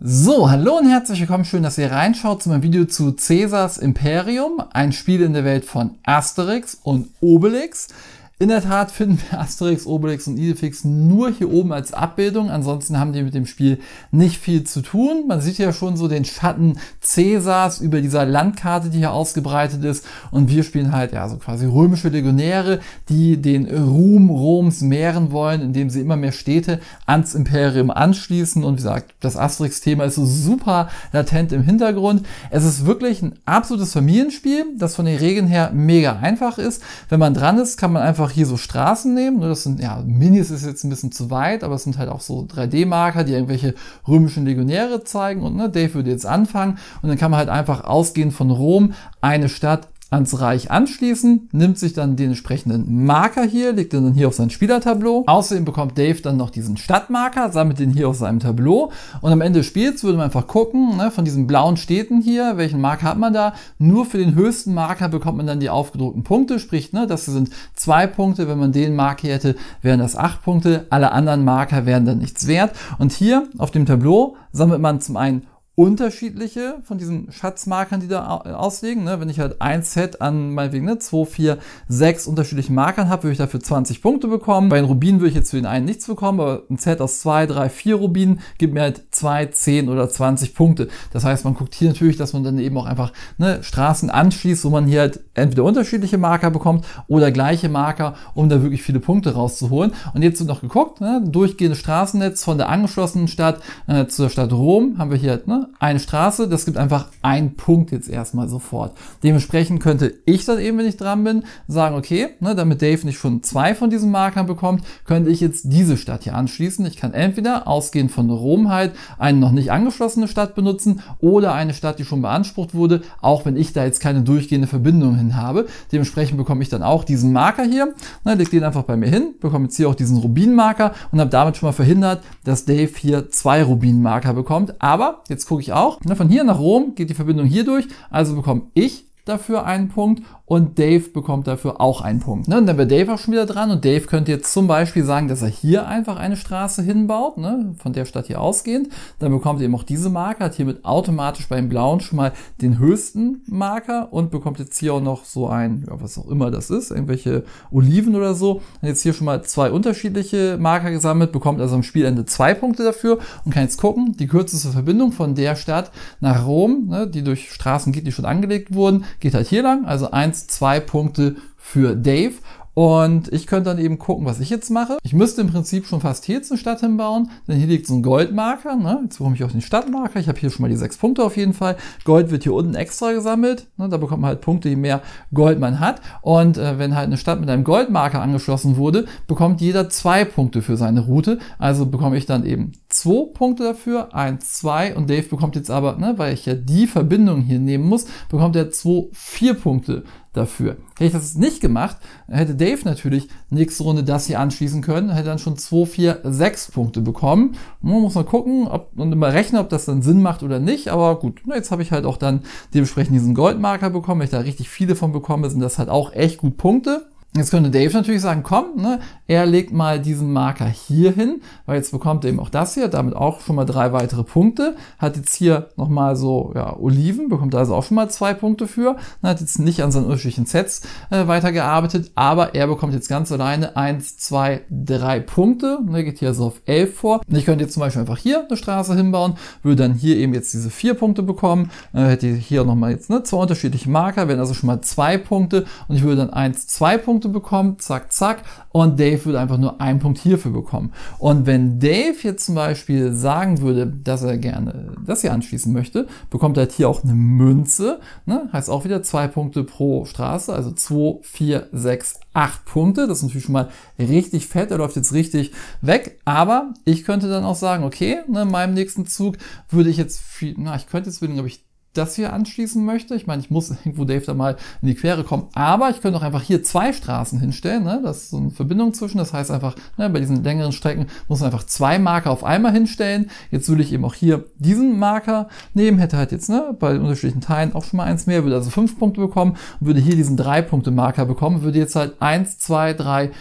So, hallo und herzlich willkommen, schön, dass ihr reinschaut zu meinem Video zu Caesars Imperium, ein Spiel in der Welt von Asterix und Obelix. In der Tat finden wir Asterix, Obelix und Idefix nur hier oben als Abbildung, ansonsten haben die mit dem Spiel nicht viel zu tun. Man sieht ja schon so den Schatten Caesars über dieser Landkarte, die hier ausgebreitet ist, und wir spielen halt ja so quasi römische Legionäre, die den Ruhm Roms mehren wollen, indem sie immer mehr Städte ans Imperium anschließen, und wie gesagt, das Asterix-Thema ist so super latent im Hintergrund. Es ist wirklich ein absolutes Familienspiel, das von den Regeln her mega einfach ist. Wenn man dran ist, kann man einfach hier so Straßen nehmen. Das sind, ja, Minis ist jetzt ein bisschen zu weit, aber es sind halt auch so 3D-Marker, die irgendwelche römischen Legionäre zeigen. Und Dave würde jetzt anfangen, und dann kann man halt einfach ausgehend von Rom eine Stadt ans Reich anschließen, nimmt sich dann den entsprechenden Marker hier, legt den dann hier auf sein Spielertableau. Außerdem bekommt Dave dann noch diesen Stadtmarker, sammelt den hier auf seinem Tableau, und am Ende des Spiels würde man einfach gucken, von diesen blauen Städten hier, welchen Marker hat man da. Nur für den höchsten Marker bekommt man dann die aufgedruckten Punkte, sprich, das hier sind 2 Punkte, wenn man den Marker hätte, wären das 8 Punkte, alle anderen Marker wären dann nichts wert. Und hier auf dem Tableau sammelt man zum einen unterschiedliche von diesen Schatzmarkern, die da auslegen. Wenn ich halt ein Set an meinetwegen 2, 4, 6 unterschiedlichen Markern habe, würde ich dafür 20 Punkte bekommen. Bei den Rubinen würde ich jetzt für den einen nichts bekommen, aber ein Set aus 2, 3, 4 Rubinen gibt mir halt 2, 10 oder 20 Punkte. Das heißt, man guckt hier natürlich, dass man dann eben auch einfach Straßen anschließt, wo man hier halt entweder unterschiedliche Marker bekommt oder gleiche Marker, um da wirklich viele Punkte rauszuholen. Und jetzt wird noch geguckt, durchgehendes Straßennetz von der angeschlossenen Stadt zur Stadt Rom haben wir hier halt eine Straße, das gibt einfach 1 Punkt jetzt erstmal sofort. Dementsprechend könnte ich dann eben, wenn ich dran bin, sagen, okay, damit Dave nicht schon 2 von diesen Markern bekommt, könnte ich jetzt diese Stadt hier anschließen. Ich kann entweder ausgehend von Rom halt eine noch nicht angeschlossene Stadt benutzen oder eine Stadt, die schon beansprucht wurde, auch wenn ich da jetzt keine durchgehende Verbindung hin habe. Dementsprechend bekomme ich dann auch diesen Marker hier, leg den einfach bei mir hin, bekomme jetzt hier auch diesen Rubinmarker und habe damit schon mal verhindert, dass Dave hier 2 Rubinmarker bekommt. Aber jetzt gucke ich auch, von hier nach Rom geht die Verbindung hier durch, also bekomme ich dafür einen Punkt und Dave bekommt dafür auch einen Punkt. Und dann wäre Dave auch schon wieder dran, und Dave könnte jetzt zum Beispiel sagen, dass er hier einfach eine Straße hinbaut, von der Stadt hier ausgehend. Dann bekommt er eben auch diese Marker, hat hiermit automatisch beim Blauen schon mal den höchsten Marker und bekommt jetzt hier auch noch so ein, ja, was auch immer das ist, irgendwelche Oliven oder so. Hat jetzt hier schon mal 2 unterschiedliche Marker gesammelt, bekommt also am Spielende 2 Punkte dafür und kann jetzt gucken, die kürzeste Verbindung von der Stadt nach Rom, die durch Straßen geht, die schon angelegt wurden, geht halt hier lang, also 2 Punkte für Dave. Und ich könnte dann eben gucken, was ich jetzt mache. Ich müsste im Prinzip schon fast hier jetzt eine Stadt hinbauen, denn hier liegt so ein Goldmarker. Jetzt bekomme ich auch den Stadtmarker. Ich habe hier schon mal die 6 Punkte auf jeden Fall. Gold wird hier unten extra gesammelt. Da bekommt man halt Punkte, je mehr Gold man hat. Und wenn halt eine Stadt mit einem Goldmarker angeschlossen wurde, bekommt jeder 2 Punkte für seine Route. Also bekomme ich dann eben 2 Punkte dafür, 1, 2. Und Dave bekommt jetzt aber, weil ich ja die Verbindung hier nehmen muss, bekommt er 2, 4 Punkte dafür. Hätte ich das nicht gemacht, hätte Dave natürlich nächste Runde das hier anschließen können, hätte dann schon 2, 4, 6 Punkte bekommen. Man muss mal gucken und immer rechnen, ob das dann Sinn macht oder nicht, aber gut, jetzt habe ich halt auch dann dementsprechend diesen Goldmarker bekommen. Wenn ich da richtig viele von bekomme, sind das halt auch echt gut Punkte. Jetzt könnte Dave natürlich sagen, komm, er legt mal diesen Marker hier hin, weil jetzt bekommt er eben auch das hier, damit auch schon mal 3 weitere Punkte, hat jetzt hier nochmal so, Oliven, bekommt also auch schon mal 2 Punkte für, hat jetzt nicht an seinen unterschiedlichen Sets weitergearbeitet, aber er bekommt jetzt ganz alleine 1, 2, 3 Punkte, geht hier also auf 11 vor. Und ich könnte jetzt zum Beispiel einfach hier eine Straße hinbauen, würde dann hier eben jetzt diese 4 Punkte bekommen, hätte hier nochmal jetzt 2 unterschiedliche Marker, wären also schon mal 2 Punkte, und ich würde dann 1, 2 Punkte bekommen, zack, zack, und Dave würde einfach nur 1 Punkt hierfür bekommen. Und wenn Dave jetzt zum Beispiel sagen würde, dass er gerne das hier anschließen möchte, bekommt er halt hier auch eine Münze, heißt auch wieder 2 Punkte pro Straße, also 2, 4, 6, 8 Punkte, das ist natürlich schon mal richtig fett, er läuft jetzt richtig weg, aber ich könnte dann auch sagen, okay, in meinem nächsten Zug würde ich jetzt, ich könnte jetzt überlegen, ob ich das hier anschließen möchte. Ich meine, ich muss irgendwo Dave da mal in die Quere kommen, aber ich könnte auch einfach hier 2 Straßen hinstellen, das ist so eine Verbindung zwischen, das heißt einfach, bei diesen längeren Strecken muss man einfach 2 Marker auf einmal hinstellen. Jetzt würde ich eben auch hier diesen Marker nehmen, hätte halt jetzt bei den unterschiedlichen Teilen auch schon mal 1 mehr, würde also 5 Punkte bekommen und würde hier diesen 3 Punkte Marker bekommen, würde jetzt halt 1, 2, 3,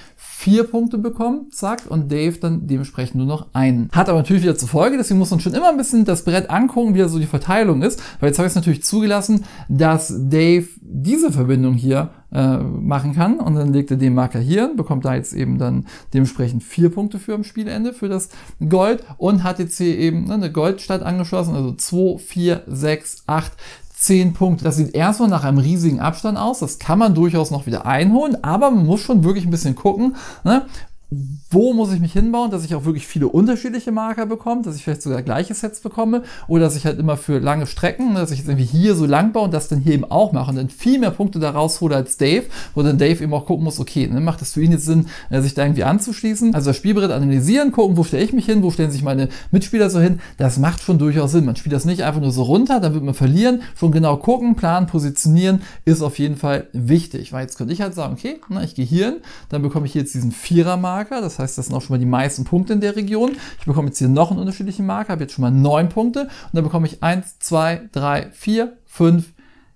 4 Punkte bekommen, zack, und Dave dann dementsprechend nur noch einen. Hat aber natürlich wieder zur Folge, deswegen muss man schon immer ein bisschen das Brett angucken, wie da so die Verteilung ist, weil jetzt habe ich es natürlich zugelassen, dass Dave diese Verbindung hier machen kann, und dann legt er den Marker hier, bekommt da jetzt eben dann dementsprechend 4 Punkte für am Spielende für das Gold und hat jetzt hier eben eine Goldstadt angeschlossen, also 2, 4, 6, 8, 10 Punkte. Das sieht erstmal nach einem riesigen Abstand aus, das kann man durchaus noch wieder einholen, aber man muss schon wirklich ein bisschen gucken, ne? Wo muss ich mich hinbauen, dass ich auch wirklich viele unterschiedliche Marker bekomme, dass ich vielleicht sogar gleiche Sets bekomme oder dass ich halt immer für lange Strecken, dass ich jetzt irgendwie hier so lang baue und das dann hier eben auch mache und dann viel mehr Punkte da raushole als Dave, wo dann Dave eben auch gucken muss, okay, ne, macht es für ihn jetzt Sinn, sich da irgendwie anzuschließen? Also das Spielbrett analysieren, gucken, wo stelle ich mich hin, wo stellen sich meine Mitspieler so hin, das macht schon durchaus Sinn. Man spielt das nicht einfach nur so runter, dann wird man verlieren, schon genau gucken, planen, positionieren ist auf jeden Fall wichtig, weil jetzt könnte ich halt sagen, okay, na, ich gehe hier hin, dann bekomme ich hier jetzt diesen Vierer-Marker. Das heißt, das sind auch schon mal die meisten Punkte in der Region. Ich bekomme jetzt hier noch einen unterschiedlichen Marker, habe jetzt schon mal 9 Punkte und dann bekomme ich 1, 2, 3, 4, 5,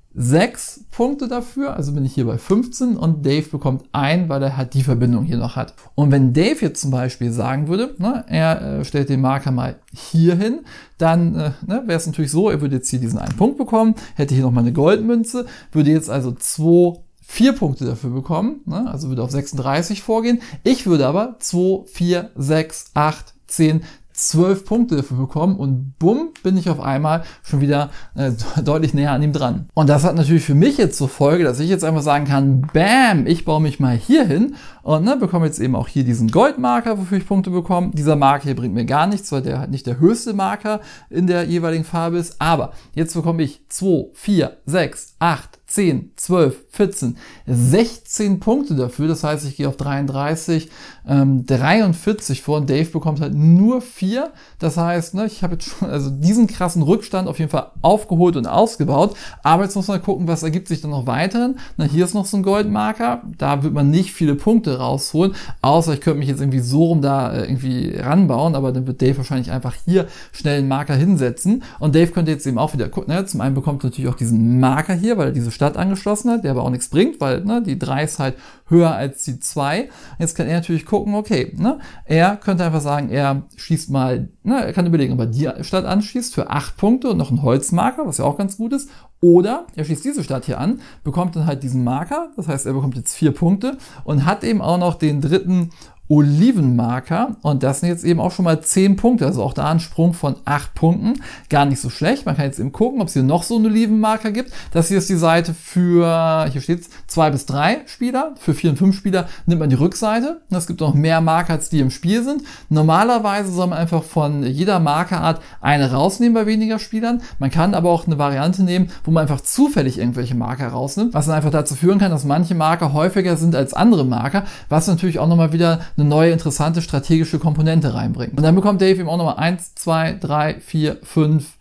6 Punkte dafür, also bin ich hier bei 15 und Dave bekommt 1, weil er halt die Verbindung hier noch hat. Und wenn Dave jetzt zum Beispiel sagen würde, ne, er stellt den Marker mal hier hin, dann wäre es natürlich so, er würde jetzt hier diesen einen Punkt bekommen, hätte hier nochmal eine Goldmünze, würde jetzt also 4 Punkte dafür bekommen, ne? Also würde auf 36 vorgehen. Ich würde aber 2, 4, 6, 8, 10, 12 Punkte dafür bekommen und bumm, bin ich auf einmal schon wieder deutlich näher an ihm dran. Und das hat natürlich für mich jetzt zur Folge, dass ich jetzt einfach sagen kann, bam, ich baue mich mal hier hin und bekomme jetzt eben auch hier diesen Goldmarker, wofür ich Punkte bekomme. Dieser Marker hier bringt mir gar nichts, weil der halt nicht der höchste Marker in der jeweiligen Farbe ist. Aber jetzt bekomme ich 2, 4, 6, 8, 10, 12, 14, 16 Punkte dafür. Das heißt, ich gehe auf 33, 43 vor und Dave bekommt halt nur 4. Das heißt, ne, ich habe jetzt schon also diesen krassen Rückstand auf jeden Fall aufgeholt und ausgebaut. Aber jetzt muss man gucken, was ergibt sich dann noch weiterhin. Na, hier ist noch so ein Goldmarker. Da wird man nicht viele Punkte rausholen, außer ich könnte mich jetzt irgendwie so rum da irgendwie ranbauen, aber dann wird Dave wahrscheinlich einfach hier schnell einen Marker hinsetzen. Und Dave könnte jetzt eben auch wieder gucken. Ne, zum einen bekommt er natürlich auch diesen Marker hier, weil er diese Stadt angeschlossen hat, der aber auch nichts bringt, weil ne, die 3 ist halt höher als die 2. Jetzt kann er natürlich gucken, okay, ne, er könnte einfach sagen, er schießt mal, ne, er kann überlegen, ob er die Stadt anschießt für 8 Punkte und noch einen Holzmarker, was ja auch ganz gut ist. Oder er schießt diese Stadt hier an, bekommt dann halt diesen Marker, das heißt, er bekommt jetzt 4 Punkte und hat eben auch noch den dritten Olivenmarker und das sind jetzt eben auch schon mal 10 Punkte, also auch da ein Sprung von 8 Punkten, gar nicht so schlecht. Man kann jetzt eben gucken, ob es hier noch so einen Olivenmarker gibt. Das hier ist die Seite für, hier steht es, 2 bis 3 Spieler, für 4 und 5 Spieler nimmt man die Rückseite. Es gibt noch mehr Marker, als die im Spiel sind. Normalerweise soll man einfach von jeder Markerart eine rausnehmen bei weniger Spielern. Man kann aber auch eine Variante nehmen, wo man einfach zufällig irgendwelche Marker rausnimmt, was dann einfach dazu führen kann, dass manche Marker häufiger sind als andere Marker, was natürlich auch nochmal wieder eine neue, interessante strategische Komponente reinbringt. Und dann bekommt Dave eben auch nochmal 1, 2, 3, 4, 5,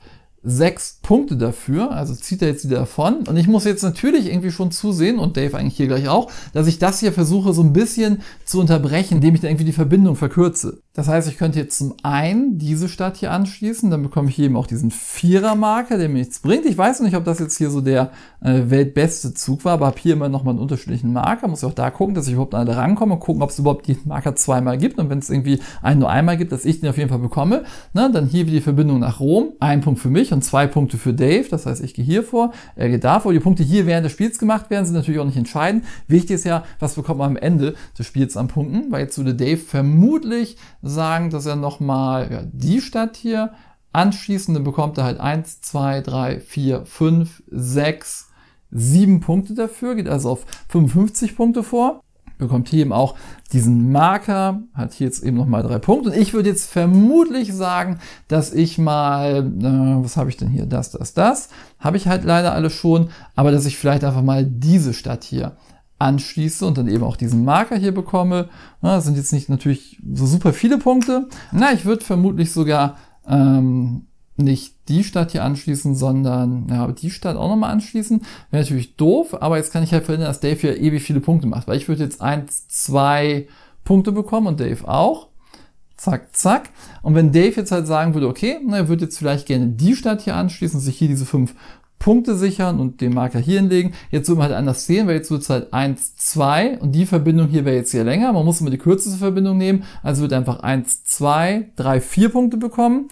6 Punkte dafür, also zieht er jetzt wieder davon. Und ich muss jetzt natürlich irgendwie schon zusehen, und Dave eigentlich hier gleich auch, dass ich das hier versuche so ein bisschen zu unterbrechen, indem ich dann irgendwie die Verbindung verkürze. Das heißt, ich könnte jetzt zum einen diese Stadt hier anschließen, dann bekomme ich hier eben auch diesen Vierer-Marker, der mir nichts bringt. Ich weiß noch nicht, ob das jetzt hier so der weltbeste Zug war, aber habe hier immer nochmal einen unterschiedlichen Marker. Muss ich auch da gucken, dass ich überhaupt an alle rankomme und gucken, ob es überhaupt die Marker zweimal gibt. Und wenn es irgendwie einen nur einmal gibt, dass ich den auf jeden Fall bekomme. Ne, dann hier wieder die Verbindung nach Rom. 1 Punkt für mich und 2 Punkte für Dave. Das heißt, ich gehe hier vor, er geht da vor. Die Punkte hier während des Spiels gemacht werden, sind natürlich auch nicht entscheidend. Wichtig ist ja, was bekommt man am Ende des Spiels an Punkten, weil jetzt würde Dave vermutlich sagen, dass er nochmal die Stadt hier anschließt und dann bekommt er halt 1, 2, 3, 4, 5, 6, 7 Punkte dafür, geht also auf 55 Punkte vor. Bekommt hier eben auch diesen Marker, hat hier jetzt eben nochmal 3 Punkte. Und ich würde jetzt vermutlich sagen, dass ich mal, was habe ich denn hier? Das. Habe ich halt leider alles schon, aber dass ich vielleicht einfach mal diese Stadt hier anschließe und dann eben auch diesen Marker hier bekomme. Das sind jetzt nicht natürlich so super viele Punkte. Na, ich würde vermutlich sogar nicht die Stadt hier anschließen, sondern die Stadt auch nochmal anschließen. Wäre natürlich doof, aber jetzt kann ich halt verhindern, dass Dave hier ewig viele Punkte macht, weil ich würde jetzt 1, 2 Punkte bekommen und Dave auch. Zack, zack. Und wenn Dave jetzt halt sagen würde, okay, er würde jetzt vielleicht gerne die Stadt hier anschließen, sich hier diese 5 Punkte sichern und den Marker hier hinlegen. Jetzt würde man halt anders sehen, weil jetzt wird es halt 1, 2 und die Verbindung hier wäre jetzt hier länger. Man muss immer die kürzeste Verbindung nehmen, also wird einfach 1, 2, 3, 4 Punkte bekommen,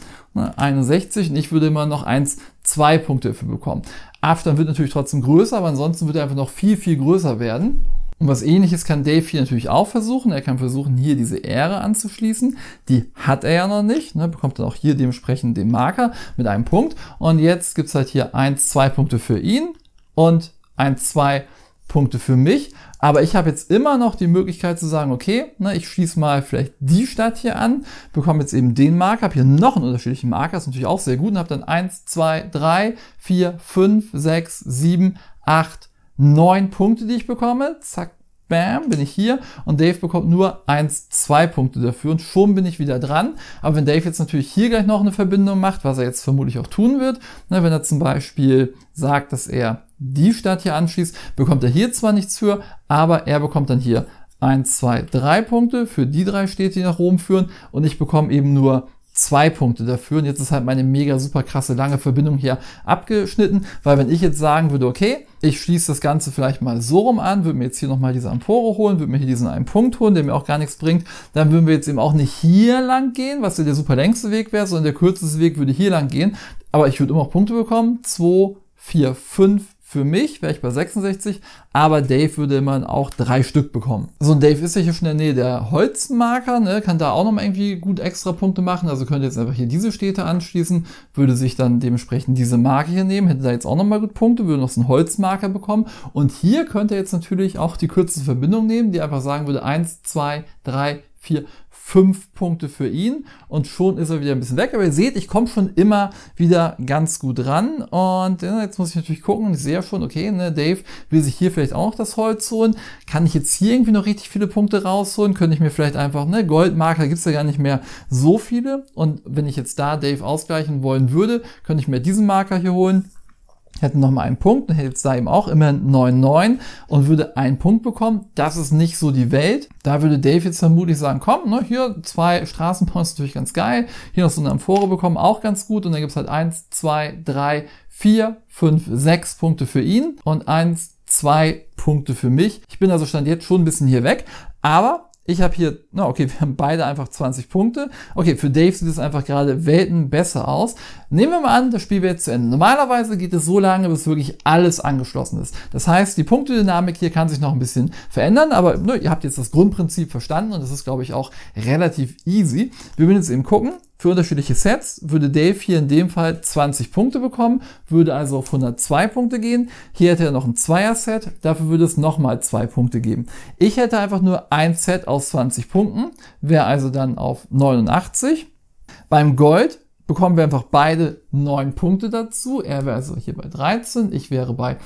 61 und ich würde immer noch 1, 2 Punkte dafür bekommen. Abstand wird natürlich trotzdem größer, aber ansonsten wird er einfach noch viel, viel größer werden. Und was Ähnliches kann Dave hier natürlich auch versuchen. Er kann versuchen, hier diese Ähre anzuschließen. Die hat er ja noch nicht. Ne? Bekommt dann auch hier dementsprechend den Marker mit einem Punkt. Und jetzt gibt's halt hier 1, 2 Punkte für ihn und 1, 2 Punkte für mich. Aber ich habe jetzt immer noch die Möglichkeit zu sagen, okay, ne, ich schließe mal vielleicht die Stadt hier an, bekomme jetzt eben den Marker, habe hier noch einen unterschiedlichen Marker, ist natürlich auch sehr gut und habe dann 1, 2, 3, 4, 5, 6, 7, 8, 9 Punkte, die ich bekomme. Zack, bam, bin ich hier. Und Dave bekommt nur 1, 2 Punkte dafür. Und schon bin ich wieder dran. Aber wenn Dave jetzt natürlich hier gleich noch eine Verbindung macht, was er jetzt vermutlich auch tun wird, ne, wenn er zum Beispiel sagt, dass er die Stadt hier anschließt, bekommt er hier zwar nichts für, aber er bekommt dann hier 1, 2, 3 Punkte für die 3 Städte, die nach Rom führen. Und ich bekomme eben nur 2 Punkte dafür. Und jetzt ist halt meine mega super krasse lange Verbindung hier abgeschnitten, weil wenn ich jetzt sagen würde, okay, ich schließe das Ganze vielleicht mal so rum an, würde mir jetzt hier nochmal diese Empore holen, würde mir hier diesen einen Punkt holen, der mir auch gar nichts bringt, dann würden wir jetzt eben auch nicht hier lang gehen, was ja der super längste Weg wäre, sondern der kürzeste Weg würde hier lang gehen. Aber ich würde immer auch Punkte bekommen. 2, 4, 5 für mich, wäre ich bei 66, aber Dave würde immer auch 3 Stück bekommen. So, und Dave ist ja hier schon in der Nähe der Holzmarker, ne, kann da auch nochmal irgendwie gut extra Punkte machen, also könnte jetzt einfach hier diese Städte anschließen, würde sich dann dementsprechend diese Marke hier nehmen, hätte da jetzt auch nochmal gut Punkte, würde noch so einen Holzmarker bekommen und hier könnte er jetzt natürlich auch die kürzeste Verbindung nehmen, die einfach sagen würde 1, 2, 3, 4, 5 Punkte für ihn und schon ist er wieder ein bisschen weg. Aber ihr seht, ich komme schon immer wieder ganz gut ran und ja, jetzt muss ich natürlich gucken und ich sehe ja schon, okay, ne, Dave will sich hier vielleicht auch noch das Holz holen. Kann ich jetzt hier irgendwie noch richtig viele Punkte rausholen? Könnte ich mir vielleicht einfach, ne, Goldmarker gibt es ja gar nicht mehr so viele und wenn ich jetzt da Dave ausgleichen wollen würde, könnte ich mir diesen Marker hier holen. Hätten noch mal einen Punkt, dann hätte jetzt da eben auch immerhin 9, 9 und würde einen Punkt bekommen. Das ist nicht so die Welt. Da würde Dave jetzt vermutlich sagen, komm, ne, hier 2 Straßenbahnen ist natürlich ganz geil. Hier noch so eine Amphore bekommen, auch ganz gut. Und dann gibt's halt 1, 2, 3, 4, 5, 6 Punkte für ihn und 1, 2 Punkte für mich. Ich bin also Stand jetzt schon ein bisschen hier weg, aber ich habe hier, na okay, wir haben beide einfach 20 Punkte. Okay, für Dave sieht es einfach gerade Welten besser aus. Nehmen wir mal an, das Spiel wird jetzt zu Ende. Normalerweise geht es so lange, bis wirklich alles angeschlossen ist. Das heißt, die Punktedynamik hier kann sich noch ein bisschen verändern, aber ne, ihr habt jetzt das Grundprinzip verstanden und das ist, glaube ich, auch relativ easy. Wir werden jetzt eben gucken. Für unterschiedliche Sets würde Dave hier in dem Fall 20 Punkte bekommen, würde also auf 102 Punkte gehen. Hier hätte er noch ein Zweier-Set, dafür würde es nochmal 2 Punkte geben. Ich hätte einfach nur ein Set aus 20 Punkten, wäre also dann auf 89. Beim Gold bekommen wir einfach beide 9 Punkte dazu. Er wäre also hier bei 13, ich wäre bei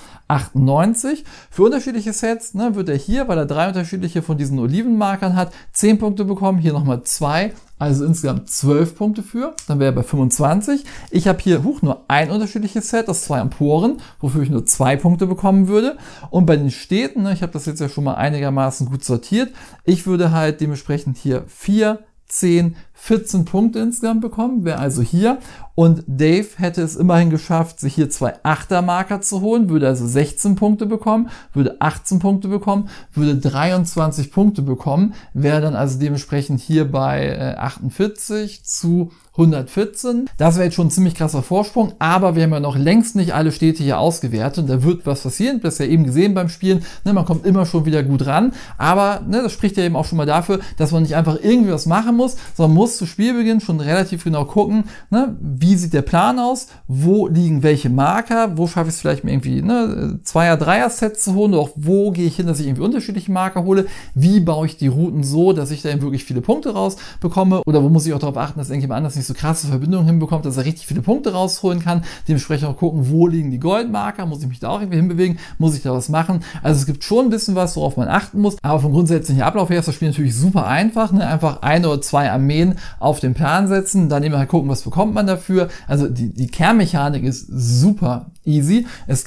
98. Für unterschiedliche Sets ne, wird er hier, weil er 3 unterschiedliche von diesen Olivenmarkern hat, 10 Punkte bekommen, hier nochmal 2, also insgesamt 12 Punkte für. Dann wäre er bei 25. Ich habe hier nur ein unterschiedliches Set aus 2 Emporen, wofür ich nur 2 Punkte bekommen würde. Und bei den Städten, ne, ich habe das jetzt ja schon mal einigermaßen gut sortiert, ich würde halt dementsprechend hier 4, 10, 14 Punkte insgesamt bekommen, wäre also hier. Und Dave hätte es immerhin geschafft, sich hier 2 8er-Marker zu holen, würde also 16 Punkte bekommen, würde 18 Punkte bekommen, würde 23 Punkte bekommen, wäre dann also dementsprechend hier bei 48 zu 114. Das wäre jetzt schon ein ziemlich krasser Vorsprung, aber wir haben ja noch längst nicht alle Städte hier ausgewertet und da wird was passieren, das ist ja eben gesehen beim Spielen, ne, man kommt immer schon wieder gut ran, aber ne, das spricht ja eben auch schon mal dafür, dass man nicht einfach irgendwie was machen muss, sondern muss zu Spielbeginn schon relativ genau gucken, ne, wie sieht der Plan aus, wo liegen welche Marker, wo schaffe ich es vielleicht mir irgendwie ne, 2er-, 3er-Sets zu holen, oder auch wo gehe ich hin, dass ich irgendwie unterschiedliche Marker hole, wie baue ich die Routen so, dass ich da eben wirklich viele Punkte rausbekomme, oder wo muss ich auch darauf achten, dass irgendjemand anders nicht so krasse Verbindungen hinbekommt, dass er richtig viele Punkte rausholen kann, dementsprechend auch gucken, wo liegen die Goldmarker, muss ich mich da auch irgendwie hinbewegen, muss ich da was machen, also es gibt schon ein bisschen was, worauf man achten muss, aber vom grundsätzlichen Ablauf her ist das Spiel natürlich super einfach, ne? Einfach 1 oder 2 Armeen auf den Plan setzen, dann eben halt gucken, was bekommt man dafür, also die Kernmechanik ist super easy, es gibt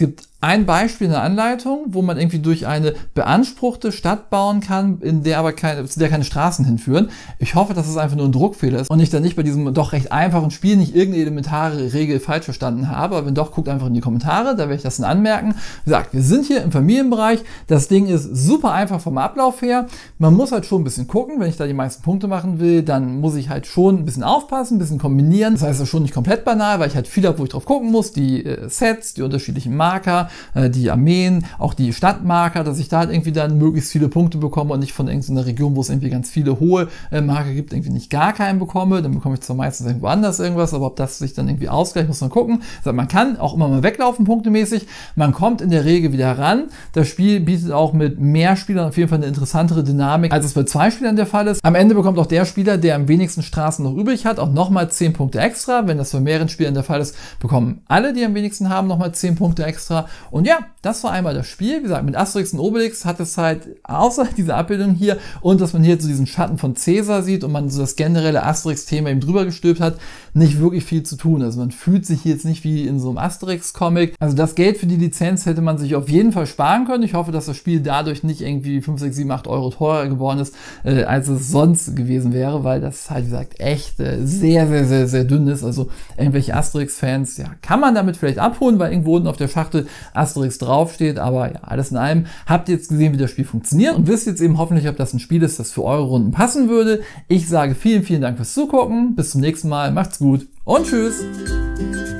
ein Beispiel in der Anleitung, wo man irgendwie durch eine beanspruchte Stadt bauen kann, in der aber zu der keine Straßen hinführen. Ich hoffe, dass es einfach nur ein Druckfehler ist und ich dann nicht bei diesem doch recht einfachen Spiel nicht irgendeine elementare Regel falsch verstanden habe. Aber wenn doch, guckt einfach in die Kommentare, da werde ich das dann anmerken. Wie gesagt, wir sind hier im Familienbereich. Das Ding ist super einfach vom Ablauf her. Man muss halt schon ein bisschen gucken, wenn ich da die meisten Punkte machen will, dann muss ich halt schon ein bisschen aufpassen, ein bisschen kombinieren. Das heißt, das ist schon nicht komplett banal, weil ich halt viel habe, wo ich drauf gucken muss. Die Sets, die unterschiedlichen Marker, die Armeen, auch die Stadtmarker, dass ich da halt irgendwie dann möglichst viele Punkte bekomme und nicht von irgendeiner Region, wo es irgendwie ganz viele hohe Marker gibt, irgendwie nicht gar keinen bekomme. Dann bekomme ich zwar meistens irgendwo anders irgendwas, aber ob das sich dann irgendwie ausgleicht, muss man gucken. Also man kann auch immer mal weglaufen, punktemäßig. Man kommt in der Regel wieder ran. Das Spiel bietet auch mit mehr Spielern auf jeden Fall eine interessantere Dynamik, als es bei 2 Spielern der Fall ist. Am Ende bekommt auch der Spieler, der am wenigsten Straßen noch übrig hat, auch nochmal 10 Punkte extra. Wenn das bei mehreren Spielern der Fall ist, bekommen alle, die am wenigsten haben, nochmal 10 Punkte extra. Und ja, das war einmal das Spiel. Wie gesagt, mit Asterix und Obelix hat es halt, außer dieser Abbildung hier und dass man hier so diesen Schatten von Caesar sieht und man so das generelle Asterix-Thema eben drüber gestülpt hat, nicht wirklich viel zu tun. Also man fühlt sich hier jetzt nicht wie in so einem Asterix-Comic. Also das Geld für die Lizenz hätte man sich auf jeden Fall sparen können. Ich hoffe, dass das Spiel dadurch nicht irgendwie 5, 6, 7, 8 Euro teurer geworden ist, als es sonst gewesen wäre, weil das halt, wie gesagt, echt sehr, sehr, sehr, sehr dünn ist. Also irgendwelche Asterix-Fans, ja, kann man damit vielleicht abholen, weil irgendwo unten auf der Schachtel Asterix draufsteht. Aber ja, alles in allem habt ihr jetzt gesehen, wie das Spiel funktioniert und wisst jetzt eben hoffentlich, ob das ein Spiel ist, das für eure Runden passen würde. Ich sage vielen, vielen Dank fürs Zugucken. Bis zum nächsten Mal. Macht's gut und tschüss.